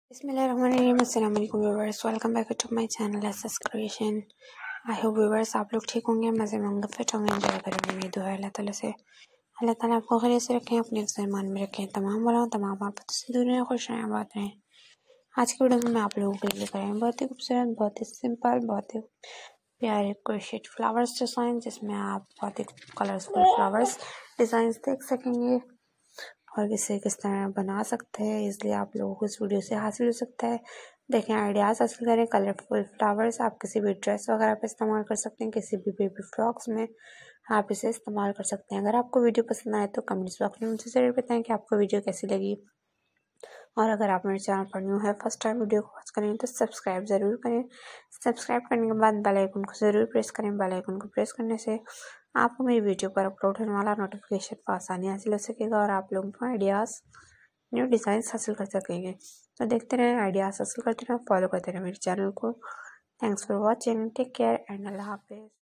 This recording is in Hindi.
बिस्मिल्लाहिर्रहमानिर्रहीम। अस्सलाम वालेकुम viewers, welcome back to my channel SS creation. I hope viewers आप लोग ठीक होंगे, मज़े में होंगे, फिट होंगे, एंजॉय करेंगे। मेरी दुआ है अल्लाह ताला से अल्लाह ताला आपको खैरियत से रखें, अपने ईमान में रखें, तमाम वालों तमाम आफत से दूर रहें, खुश रहें, आबाद रहें। आज की वीडियो में मैं आप लोगों के लिए लेकर आई हूँ बहुत ही खूबसूरत, बहुत ही सिंपल, बहुत ही प्यारे क्रोशेट फ्लावर्स डिज़ाइन, जिसमें आप बहुत ही कलरफुल फ्लावर्स डिज़ाइन देख सकेंगे और इसे किस तरह बना सकते हैं। इसलिए आप लोगों को इस वीडियो से हासिल हो सकता है। देखें, आइडियाज़ हासिल करें। कलरफुल फ्लावर्स आप किसी भी ड्रेस वगैरह पे इस्तेमाल कर सकते हैं, किसी भी बेबी फ्रॉक्स में आप इसे इस्तेमाल कर सकते हैं। अगर आपको वीडियो पसंद आए तो कमेंट्स बॉक्स में मुझे ज़रूर बताएं कि आपको वीडियो कैसी लगी। और अगर आप मेरे चैनल पर न्यू है, फर्स्ट टाइम वीडियो को वॉच करें तो सब्सक्राइब ज़रूर करें। सब्सक्राइब करने के बाद बेल आइकन को ज़रूर प्रेस करें। बेल आइकन को प्रेस करने से आपको मेरी वीडियो पर अपलोड होने वाला नोटिफिकेशन पर आसानी हासिल हो सकेगा और आप लोगों को आइडियाज़, न्यू डिज़ाइन हासिल कर सकेंगे। तो देखते रहें, आइडियाज़ हासिल करते रहें, फॉलो करते रहें मेरे चैनल को। Thanks for watching, take care and अल्लाह हाफिज़।